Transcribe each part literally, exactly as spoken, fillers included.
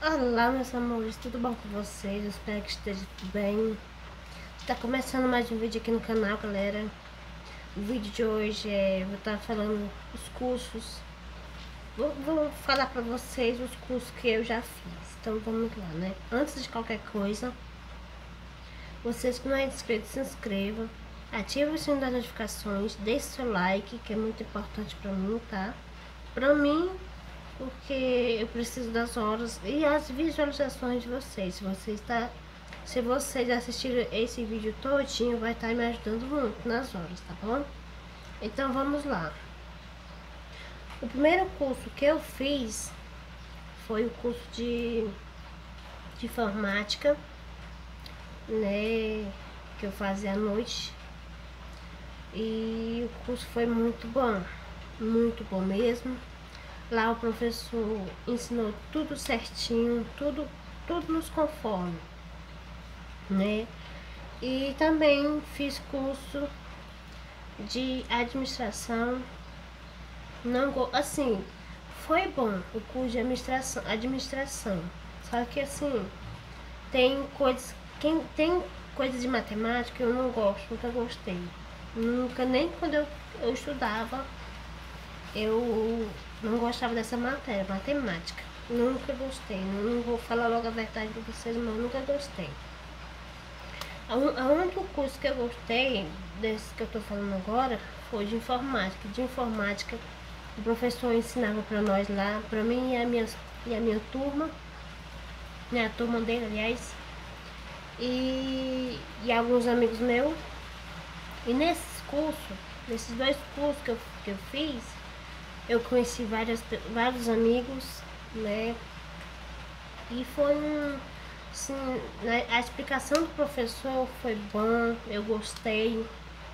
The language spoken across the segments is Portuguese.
Olá, meus amores, tudo bom com vocês? Eu espero que esteja tudo bem. Está começando mais um vídeo aqui no canal, galera. O vídeo de hoje é... eu vou estar falando os cursos. Vou, vou falar para vocês os cursos que eu já fiz. Então vamos lá, né? Antes de qualquer coisa, vocês que não é inscrito, se inscrevam. Ative o sininho das notificações. Deixe seu like, que é muito importante para mim, tá? Para mim... porque eu preciso das horas e as visualizações de vocês. Se vocês tá, se vocês assistirem esse vídeo todinho, vai estar tá me ajudando muito nas horas, tá bom? Então vamos lá. O primeiro curso que eu fiz foi o curso de, de informática, né? Que eu fazia à noite. E o curso foi muito bom, muito bom mesmo. Lá o professor ensinou tudo certinho, tudo, tudo nos conforme, né? E também fiz curso de administração. Não, assim, foi bom o curso de administração, administração. Só que assim, tem coisas, quem tem coisas de matemática eu não gosto, nunca gostei. Nunca, nem quando eu, eu estudava, eu não gostava dessa matéria, matemática. Nunca gostei. Não, não vou falar logo a verdade pra vocês, mas eu nunca gostei. A, un, a único curso que eu gostei, desse que eu tô falando agora, foi de informática. De informática, o professor ensinava pra nós lá, pra mim e a minha, e a minha turma, né, a turma dele, aliás, e, e alguns amigos meus. E nesses cursos, nesses dois cursos que eu, que eu fiz, eu conheci várias, vários amigos, né? E foi um... assim, né? A explicação do professor foi bom, eu gostei.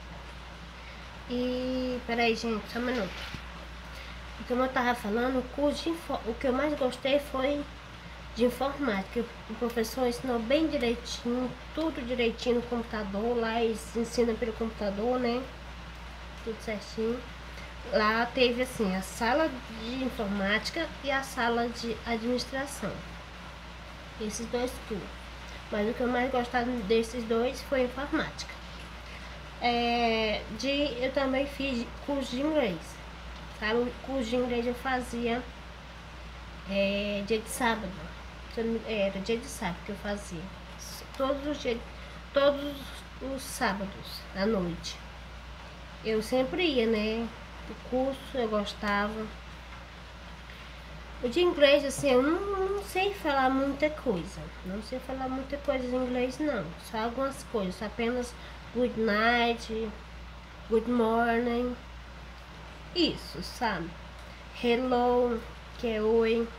E... peraí, gente, só um minuto. Como eu tava falando, o curso de, o que eu mais gostei foi de informática. O professor ensinou bem direitinho, tudo direitinho no computador. Lá eles ensinam pelo computador, né? Tudo certinho. Lá teve assim a sala de informática e a sala de administração. Esses dois cursos. Mas o que eu mais gostava desses dois foi informática. É, de, eu também fiz curso de inglês. Sabe? O curso de inglês eu fazia é, dia de sábado. Era dia de sábado que eu fazia. Todos os dias, todos os sábados à noite. Eu sempre ia, né? O curso eu gostava. O de inglês, assim, eu não, não sei falar muita coisa. Não sei falar muita coisa em inglês, não. Só algumas coisas. Apenas good night, good morning. Isso, sabe? Hello, que é oi.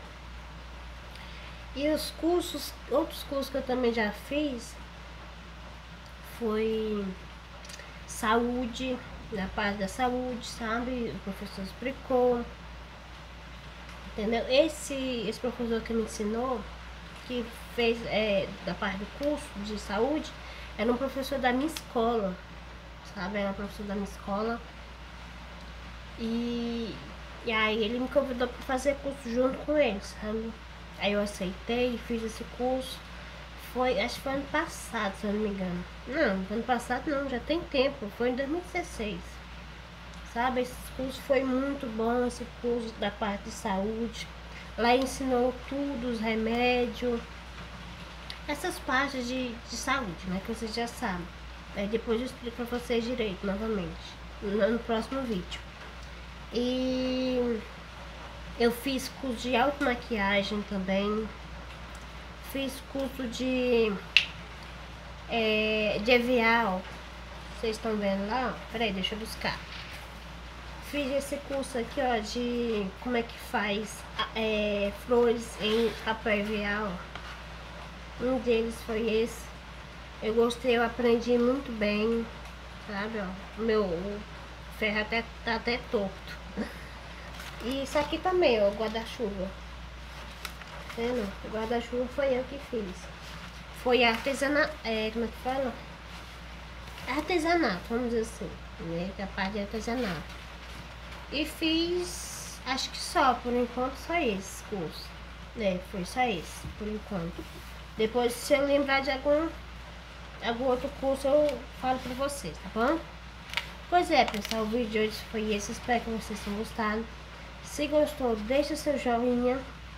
E os cursos, outros cursos que eu também já fiz foi saúde, na parte da saúde, sabe? O professor explicou, entendeu? Esse, esse professor que me ensinou, que fez é, da parte do curso de saúde, era um professor da minha escola, sabe? Era um professor da minha escola. E, e aí ele me convidou para fazer curso junto com ele, sabe? Aí eu aceitei e fiz esse curso. Foi, acho que foi ano passado, se eu não me engano. Não, ano passado não, já tem tempo. Foi em dois mil e dezesseis. Sabe, esse curso foi muito bom, esse curso da parte de saúde. Lá ensinou tudo, os remédios. Essas partes de, de saúde, né, que vocês já sabem. Aí depois eu explico pra vocês direito, novamente, no, no próximo vídeo. E... eu fiz curso de automaquiagem também. Fiz curso de é, de avial. Vocês estão vendo lá? Peraí, deixa eu buscar. Fiz esse curso aqui, ó, de como é que faz é, flores em papel avial. Um deles foi esse. Eu gostei, eu aprendi muito bem, sabe, ó. O meu ferro até, tá até torto. E isso aqui também, ó, o guarda-chuva. Vendo? O guarda-chuva foi eu que fiz. Foi artesanato, é, como é que fala? Artesanato, vamos dizer assim, né? Que é a parte de artesanato. E fiz, acho que só, por enquanto, só esse curso. É, foi só esse, por enquanto. Depois, se eu lembrar de algum, algum outro curso, eu falo pra vocês, tá bom? Pois é, pessoal, o vídeo de hoje foi esse. Espero que vocês tenham gostado. Se gostou, deixa seu joinha.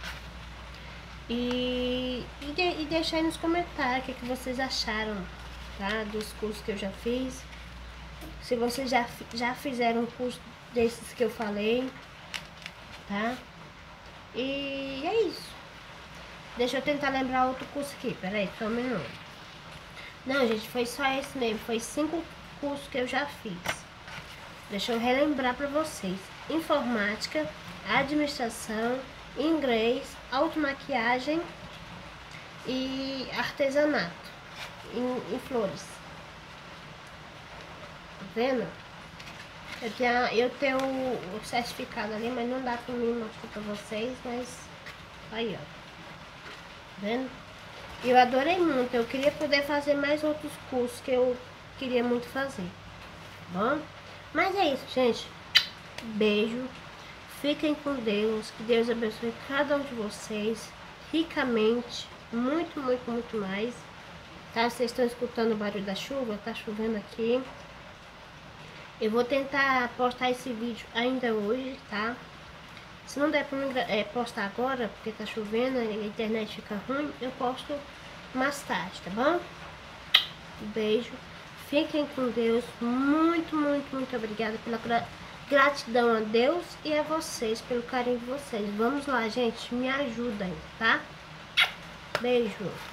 E, e, de, e deixa aí nos comentários o que, que vocês acharam, tá? Dos cursos que eu já fiz. Se vocês já, já fizeram um curso desses que eu falei, tá? E é isso. Deixa eu tentar lembrar outro curso aqui. Peraí, só um minuto. Não, gente, foi só esse mesmo. Foi cinco cursos que eu já fiz. Deixa eu relembrar pra vocês. Informática, administração, inglês, automaquiagem e artesanato em, em flores. Tá vendo? Eu tenho, eu tenho o certificado ali, mas não dá pra mim mostrar pra vocês, mas aí, ó. Tá vendo? Eu adorei muito. Eu queria poder fazer mais outros cursos que eu queria muito fazer. Tá bom? Mas é isso, gente. Beijo. Fiquem com Deus. Que Deus abençoe cada um de vocês ricamente. Muito, muito, muito mais. Tá? Vocês estão escutando o barulho da chuva? Tá chovendo aqui. Eu vou tentar postar esse vídeo ainda hoje, tá? Se não der pra mim é, postar agora, porque tá chovendo e a internet fica ruim, eu posto mais tarde, tá bom? Um beijo. Fiquem com Deus. Muito, muito, muito obrigada pela gra gratidão a Deus e a vocês, pelo carinho de vocês. Vamos lá, gente. Me ajudem, tá? Beijo.